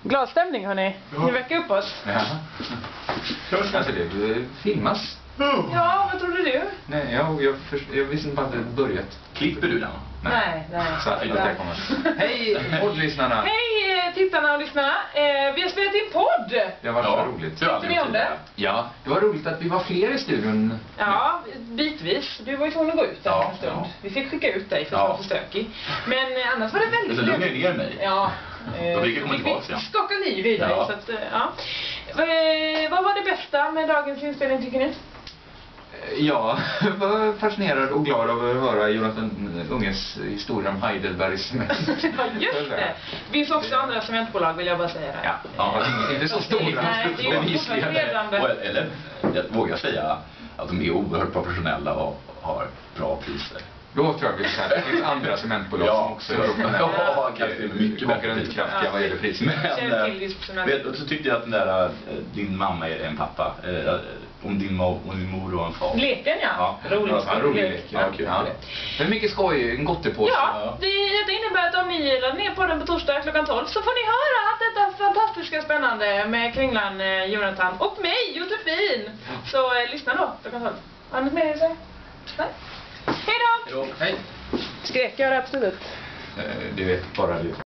Glad stämning hörni. Ni väcker upp oss. Ja. Alltså det filmas. Ja, vad trodde du? Nej, jag visste inte bara att det börjat. Klipper du den? Nej. Så att det kommer. Hej poddlyssnarna. Hej tittarna och lyssnarna. Vi har spelat in podd. Det har varit så roligt. Tyckte ni om det? Ja, det var roligt att vi var fler i studion. Ja, bitvis. Du var ju tvungen att gå ut där en stund. Ja. Vi fick skicka ut dig för att vara för stökig. Men annars var det väldigt... Så lugnar ner mig. Ja. Då brukar jag komma tillbaka igen. Skaka liv i dig. Ja. Så att, ja. Vad var det bästa med dagens inspelning tycker ni? Jag var fascinerad och glad av att höra Jonathan Unges historia om Heidelbergs cement. Ja, just det. Det finns också andra cementbolag vill jag bara säga det. Ja, inte så stora. Nej, det är bevisligen. Eller jag vågar säga att de är oerhört professionella och har bra priser. Då tror jag vi säger att det finns andra cementbolag som också är mycket konkurrenskraftiga vad gäller priser. Men så tyckte jag att den där din mamma är en pappa. Om din mor och en far. Leken roligt. Ja. Det är mycket skoj, en gottepåse. Ja, det innebär att om ni laddar ner på den på torsdag klockan 12 så får ni höra allt detta fantastiska spännande med Kringlan, Jonathan och mig, Josefin. Så lyssna då klockan 12. Har ni något mer att säga? Nej. Hej då! Hej. Skrek jag det absolut? Det vet bara du.